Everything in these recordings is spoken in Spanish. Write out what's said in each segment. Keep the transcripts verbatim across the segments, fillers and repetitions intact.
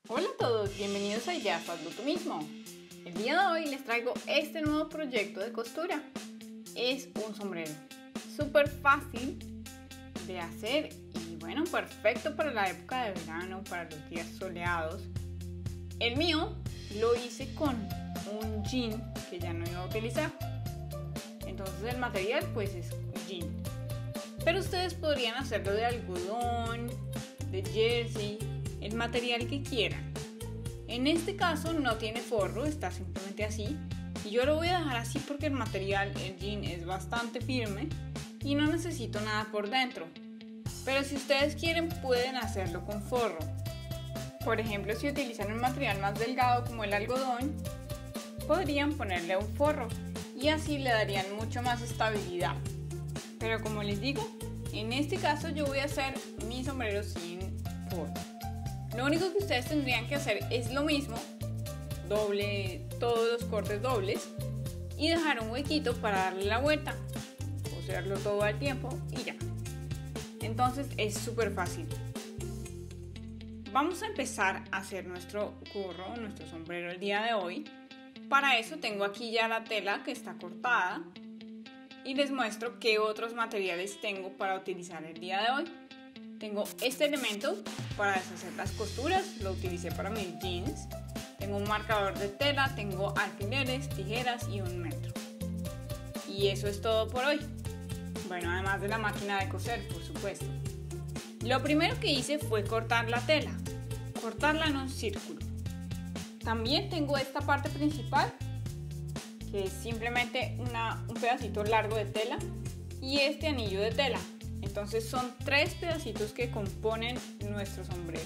Hola a todos, bienvenidos a Ya Hazlo Tú Mismo. El día de hoy les traigo este nuevo proyecto de costura. Es un sombrero súper fácil de hacer y bueno, perfecto para la época de verano, para los días soleados. El mío lo hice con un jean que ya no iba a utilizar. Entonces el material pues es jean. Pero ustedes podrían hacerlo de algodón, de jersey, el material que quieran. En este caso no tiene forro, está simplemente así. Y yo lo voy a dejar así porque el material, el jean, es bastante firme y no necesito nada por dentro. Pero si ustedes quieren pueden hacerlo con forro. Por ejemplo, si utilizan un material más delgado como el algodón, podrían ponerle un forro y así le darían mucho más estabilidad. Pero como les digo, en este caso yo voy a hacer mi sombrero sin forro. Lo único que ustedes tendrían que hacer es lo mismo, doble todos los cortes dobles y dejar un huequito para darle la vuelta, coserlo todo al tiempo y ya. Entonces es súper fácil. Vamos a empezar a hacer nuestro gorro, nuestro sombrero el día de hoy. Para eso tengo aquí ya la tela que está cortada y les muestro qué otros materiales tengo para utilizar el día de hoy. Tengo este elemento para deshacer las costuras, lo utilicé para mis jeans. Tengo un marcador de tela, tengo alfileres, tijeras y un metro. Y eso es todo por hoy. Bueno, además de la máquina de coser, por supuesto. Lo primero que hice fue cortar la tela, cortarla en un círculo. También tengo esta parte principal, que es simplemente una, un pedacito largo de tela y este anillo de tela. Entonces son tres pedacitos que componen nuestro sombrero.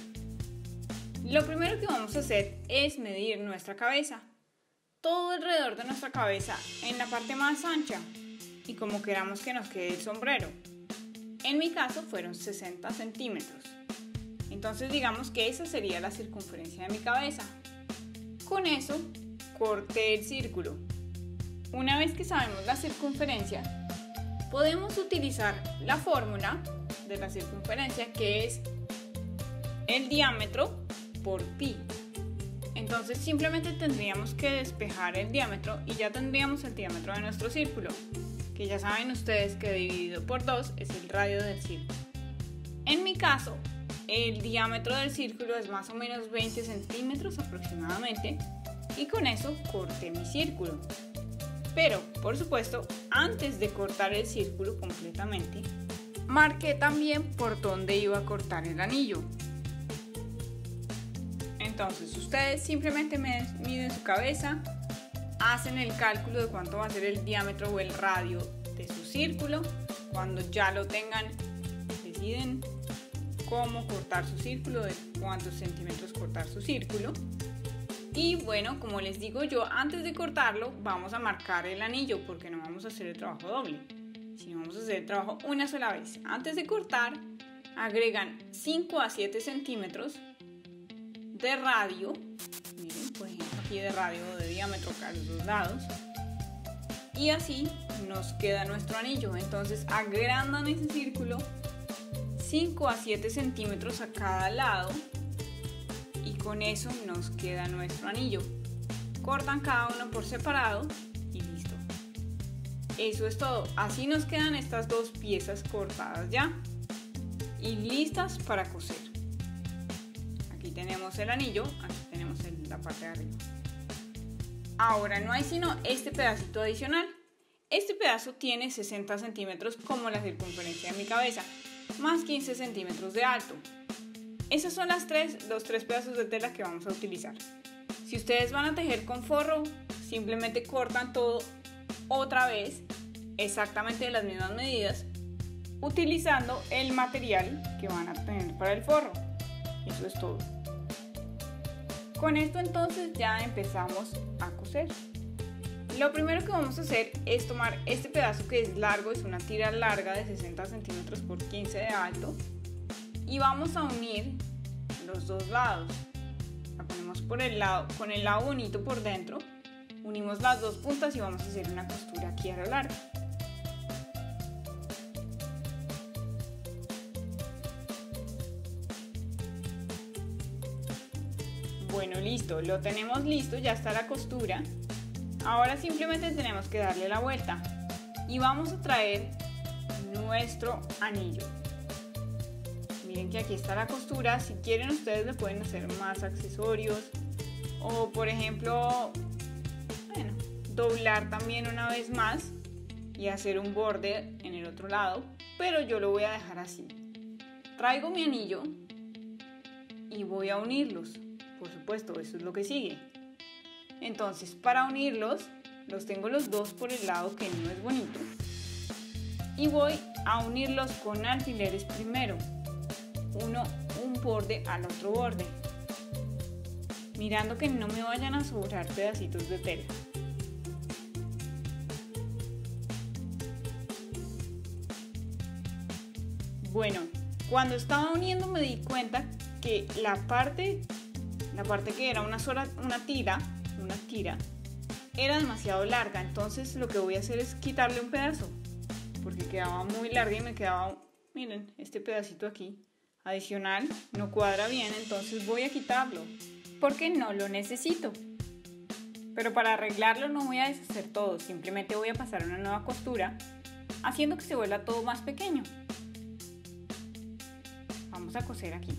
Lo primero que vamos a hacer es medir nuestra cabeza. Todo alrededor de nuestra cabeza en la parte más ancha y como queramos que nos quede el sombrero. En mi caso fueron sesenta centímetros. Entonces digamos que esa sería la circunferencia de mi cabeza. Con eso corté el círculo. Una vez que sabemos la circunferencia, podemos utilizar la fórmula de la circunferencia, que es el diámetro por pi. Entonces simplemente tendríamos que despejar el diámetro y ya tendríamos el diámetro de nuestro círculo, que ya saben ustedes que dividido por dos es el radio del círculo. En mi caso, el diámetro del círculo es más o menos veinte centímetros aproximadamente y con eso corté mi círculo. Pero, por supuesto, antes de cortar el círculo completamente, marqué también por dónde iba a cortar el anillo. Entonces, ustedes simplemente miden su cabeza, hacen el cálculo de cuánto va a ser el diámetro o el radio de su círculo. Cuando ya lo tengan, deciden cómo cortar su círculo, de cuántos centímetros cortar su círculo. Y bueno, como les digo yo, antes de cortarlo vamos a marcar el anillo porque no vamos a hacer el trabajo doble, sino vamos a hacer el trabajo una sola vez. Antes de cortar, agregan cinco a siete centímetros de radio, miren, por ejemplo aquí de radio o de diámetro acá a los dos lados, y así nos queda nuestro anillo. Entonces agrandan ese círculo cinco a siete centímetros a cada lado. Y con eso nos queda nuestro anillo. Cortan cada uno por separado y listo. Eso es todo. Así nos quedan estas dos piezas cortadas ya y listas para coser. Aquí tenemos el anillo, aquí tenemos el, la parte de arriba. Ahora no hay sino este pedacito adicional. Este pedazo tiene sesenta centímetros como la circunferencia de mi cabeza, más quince centímetros de alto. Esas son las tres, los tres pedazos de tela que vamos a utilizar. Si ustedes van a tejer con forro, simplemente cortan todo otra vez, exactamente de las mismas medidas, utilizando el material que van a tener para el forro. Eso es todo. Con esto entonces ya empezamos a coser. Lo primero que vamos a hacer es tomar este pedazo que es largo, es una tira larga de sesenta centímetros por quince de alto. Y vamos a unir los dos lados. La ponemos por el lado, con el lado bonito por dentro. Unimos las dos puntas y vamos a hacer una costura aquí a lo largo. Bueno, listo, lo tenemos listo, ya está la costura. Ahora simplemente tenemos que darle la vuelta y vamos a traer nuestro anillo. Miren que aquí está la costura. Si quieren ustedes le pueden hacer más accesorios o por ejemplo, bueno, doblar también una vez más y hacer un borde en el otro lado, pero yo lo voy a dejar así. Traigo mi anillo y voy a unirlos. Por supuesto, eso es lo que sigue. Entonces, para unirlos, los tengo los dos por el lado que no es bonito y voy a unirlos con alfileres primero, uno un borde al otro borde, mirando que no me vayan a sobrar pedacitos de tela. Bueno, cuando estaba uniendo me di cuenta que la parte, la parte que era una sola, una tira, una tira, era demasiado larga. Entonces lo que voy a hacer es quitarle un pedazo, porque quedaba muy larga y me quedaba, miren, este pedacito aquí adicional no cuadra bien, entonces voy a quitarlo, porque no lo necesito. Pero para arreglarlo no voy a deshacer todo, simplemente voy a pasar una nueva costura, haciendo que se vuelva todo más pequeño. Vamos a coser aquí.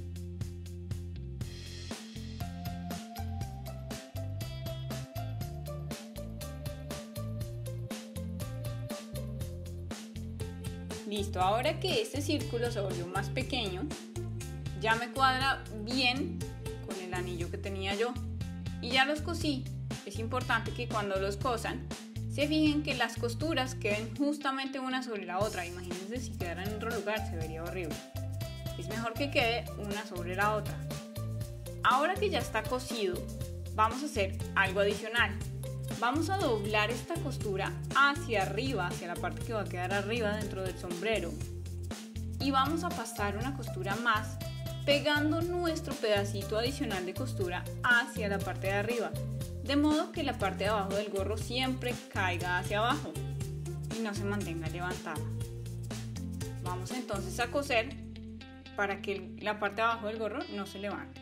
Listo, ahora que este círculo se volvió más pequeño, ya me cuadra bien con el anillo que tenía yo y ya los cosí. Es importante que cuando los cosan se fijen que las costuras queden justamente una sobre la otra. Imagínense si quedaran en otro lugar, se vería horrible. Es mejor que quede una sobre la otra. Ahora que ya está cosido, vamos a hacer algo adicional. Vamos a doblar esta costura hacia arriba, hacia la parte que va a quedar arriba dentro del sombrero. Y vamos a pasar una costura más, pegando nuestro pedacito adicional de costura hacia la parte de arriba. De modo que la parte de abajo del gorro siempre caiga hacia abajo y no se mantenga levantada. Vamos entonces a coser para que la parte de abajo del gorro no se levante.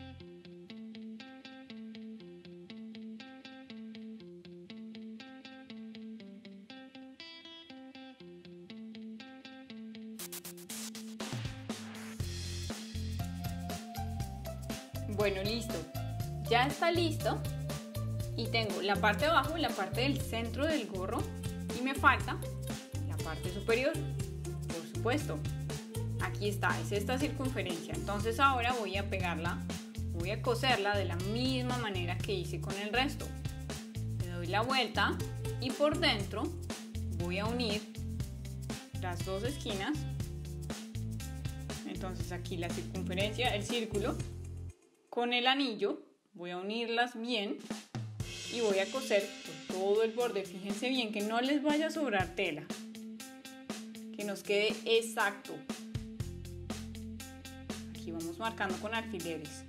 Bueno, listo. Ya está listo. Y tengo la parte de abajo, la parte del centro del gorro y me falta la parte superior, por supuesto. Aquí está, es esta circunferencia. Entonces ahora voy a pegarla, voy a coserla de la misma manera que hice con el resto. Le doy la vuelta y por dentro voy a unir las dos esquinas. Entonces aquí la circunferencia, el círculo, con el anillo voy a unirlas bien. Y voy a coser por todo el borde. Fíjense bien que no les vaya a sobrar tela, que nos quede exacto. Aquí vamos marcando con alfileres.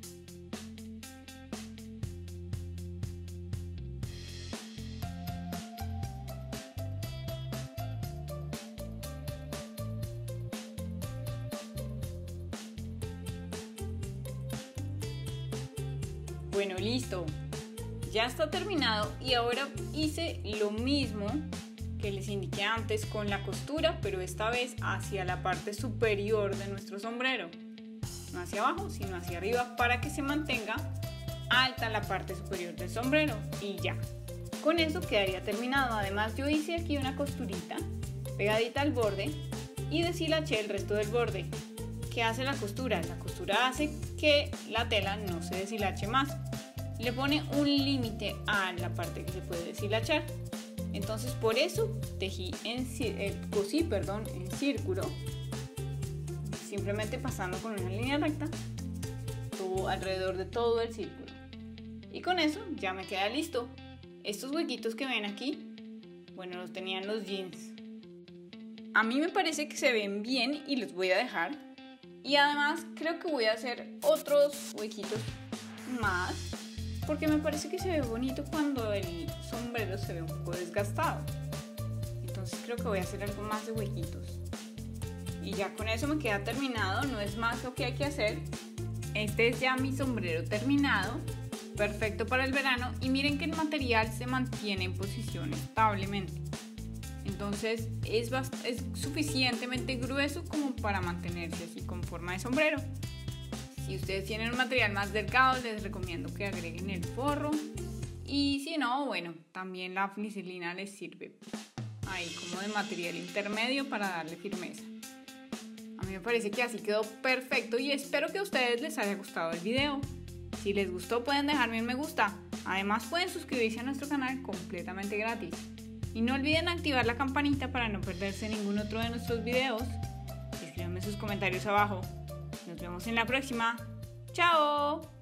Bueno, listo. Ya está terminado y ahora hice lo mismo que les indiqué antes con la costura, pero esta vez hacia la parte superior de nuestro sombrero. No hacia abajo, sino hacia arriba para que se mantenga alta la parte superior del sombrero. Y ya, con eso quedaría terminado. Además yo hice aquí una costurita pegadita al borde y deshilaché el resto del borde. ¿Qué hace la costura? La costura hace que la tela no se deshilache más. Le pone un límite a la parte que se puede deshilachar. Entonces por eso tejí en, eh, cosí perdón, en círculo, simplemente pasando con una línea recta todo, alrededor de todo el círculo. Y con eso ya me queda listo. Estos huequitos que ven aquí, bueno, los tenían los jeans. A mí me parece que se ven bien y los voy a dejar. Y además creo que voy a hacer otros huequitos más, porque me parece que se ve bonito cuando el sombrero se ve un poco desgastado. Entonces creo que voy a hacer algo más de huequitos. Y ya con eso me queda terminado, no es más lo que hay que hacer. Este es ya mi sombrero terminado. perfecto para el verano y miren que el material se mantiene en posición establemente. Entonces es, es suficientemente grueso como para mantenerse así con forma de sombrero. Si ustedes tienen un material más delgado, les recomiendo que agreguen el forro. Y si no, bueno, también la glicerina les sirve ahí como de material intermedio para darle firmeza. A mí me parece que así quedó perfecto y espero que a ustedes les haya gustado el video. Si les gustó pueden dejarme un me gusta. Además pueden suscribirse a nuestro canal completamente gratis. Y no olviden activar la campanita para no perderse ningún otro de nuestros videos. Escríbanme sus comentarios abajo. Nos vemos en la próxima. ¡Chao!